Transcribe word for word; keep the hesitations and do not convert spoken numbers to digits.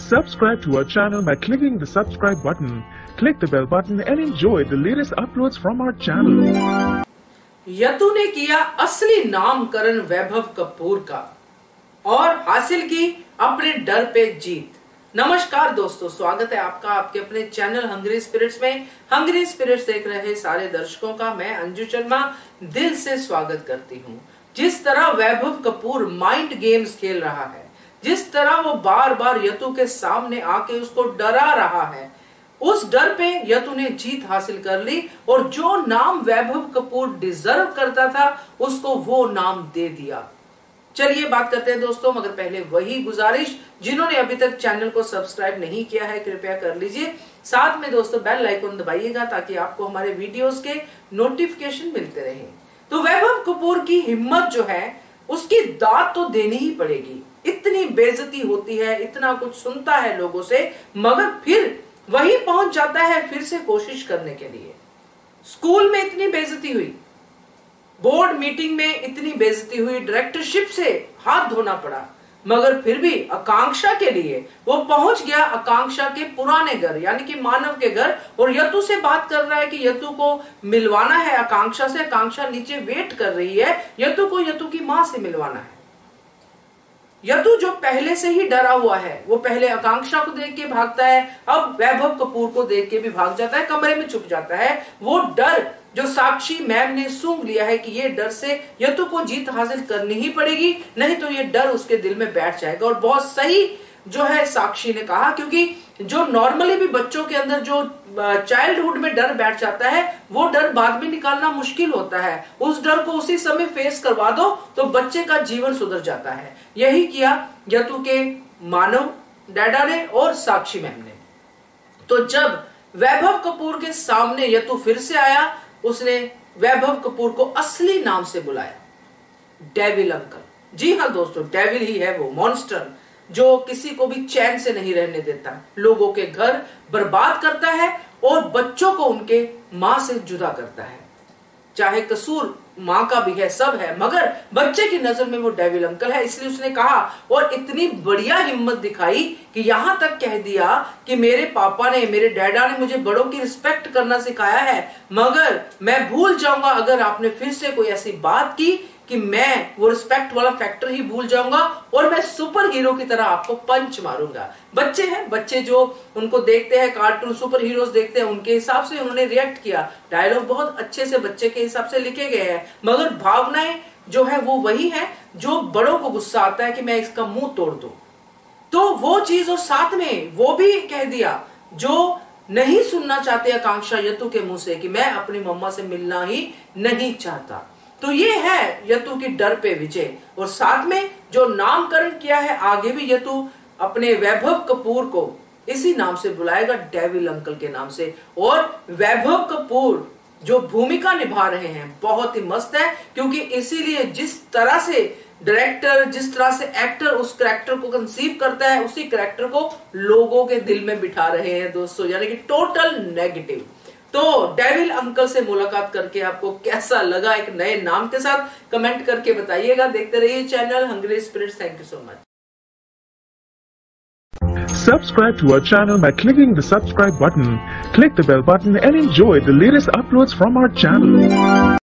Subscribe to our channel by clicking the subscribe button. Click the bell button and enjoy the latest uploads from our channel. यतु ने किया असली नामकरण वैभव कपूर का और हासिल की अपने डर पे जीत। नमस्कार दोस्तों, स्वागत है आपका आपके अपने चैनल हंग्री स्पिरिट्स में। हंग्री स्पिरिट्स देख रहे सारे दर्शकों का मैं अंजू शर्मा दिल से स्वागत करती हूँ। जिस तरह वैभव कपूर माइंड गेम्स खेल रहा है, जिस तरह वो बार बार यतु के सामने आके उसको डरा रहा है, उस डर पे यतु ने जीत हासिल कर ली और जो नाम वैभव कपूर डिजर्व करता था उसको वो नाम दे दिया। चलिए बात करते हैं दोस्तों, मगर पहले वही गुजारिश, जिन्होंने अभी तक चैनल को सब्सक्राइब नहीं किया है कृपया कर लीजिए। साथ में दोस्तों बेल आइकन दबाइएगा ताकि आपको हमारे वीडियोस के नोटिफिकेशन मिलते रहे। तो वैभव कपूर की हिम्मत जो है उसकी दाद तो देनी ही पड़ेगी। इतनी बेइज्जती होती है, इतना कुछ सुनता है लोगों से, मगर फिर वही पहुंच जाता है फिर से कोशिश करने के लिए। स्कूल में इतनी बेइज्जती हुई, बोर्ड मीटिंग में इतनी बेइज्जती हुई, डायरेक्टरशिप से हाथ धोना पड़ा, मगर फिर भी आकांक्षा के लिए वो पहुंच गया आकांक्षा के पुराने घर यानी कि मानव के घर और यतु से बात कर रहा है कि यतु को मिलवाना है आकांक्षा से। आकांक्षा नीचे वेट कर रही है, यतु को यतु की मां से मिलवाना है। यतु जो पहले से ही डरा हुआ है, वो पहले आकांक्षा को देख के भागता है, अब वैभव कपूर को देख के भी भाग जाता है, कमरे में छुप जाता है। वो डर जो साक्षी मैम ने सूंघ लिया है कि ये डर से यतु को जीत हासिल करनी ही पड़ेगी, नहीं तो ये डर उसके दिल में बैठ जाएगा। और बहुत सही जो है साक्षी ने कहा, क्योंकि जो नॉर्मली भी बच्चों के अंदर जो चाइल्डहुड में डर बैठ जाता है वो डर बाद में निकालना मुश्किल होता है। उस डर को उसी समय फेस करवा दो तो बच्चे का जीवन सुधर जाता है। यही किया यतु के मानव डैडा ने और साक्षी मैम ने। तो जब वैभव कपूर के सामने यतु फिर से आया, उसने वैभव कपूर को असली नाम से बुलाया, डेविल अंकल। जी हाँ दोस्तों, डेविल ही है वो मॉन्स्टर जो किसी को भी चैन से नहीं रहने देता, लोगों के घर बर्बाद करता है और बच्चों को उनके मां से जुदा करता है। चाहे कसूर मां का भी है, सब है, मगर बच्चे की नजर में वो डेविल अंकल है। इसलिए उसने कहा और इतनी बढ़िया हिम्मत दिखाई कि यहां तक कह दिया कि मेरे पापा ने, मेरे डैडा ने मुझे बड़ों की रिस्पेक्ट करना सिखाया है, मगर मैं भूल जाऊंगा अगर आपने फिर से कोई ऐसी बात की कि मैं वो रिस्पेक्ट वाला फैक्टर ही भूल जाऊंगा और मैं सुपर हीरो की तरह आपको पंच मारूंगा। बच्चे हैं, बच्चे जो उनको देखते हैं, कार्टून सुपर हीरोज देखते हैं, उनके हिसाब से उन्होंने रिएक्ट किया। डायलॉग बहुत अच्छे से बच्चे के हिसाब से लिखे गए हैं, मगर भावनाएं जो है वो वही है जो बड़ों को गुस्सा आता है कि मैं इसका मुंह तोड़ दूं। तो वो चीज, और साथ में वो भी कह दिया जो नहीं सुनना चाहते आकांक्षा यतु के मुंह से कि मैं अपनी मम्मा से मिलना ही नहीं चाहता। तो ये है यतु की डर पे विजय। और साथ में जो नामकरण किया है, आगे भी यतु अपने वैभव कपूर को इसी नाम से बुलाएगा, डेविल अंकल के नाम से। और वैभव कपूर जो भूमिका निभा रहे हैं बहुत ही मस्त है, क्योंकि इसीलिए जिस तरह से डायरेक्टर, जिस तरह से एक्टर उस कैरेक्टर को कंसीव करता है, उसी कैरेक्टर को लोगों के दिल में बिठा रहे हैं दोस्तों, यानी कि टोटल नेगेटिव। तो डेविल अंकल से मुलाकात करके आपको कैसा लगा एक नए नाम के साथ, कमेंट करके बताइएगा। देखते रहिए channel hungry spirits. Thank you so much. Subscribe to our channel by clicking the subscribe button. Click the bell button and enjoy the latest uploads from our channel.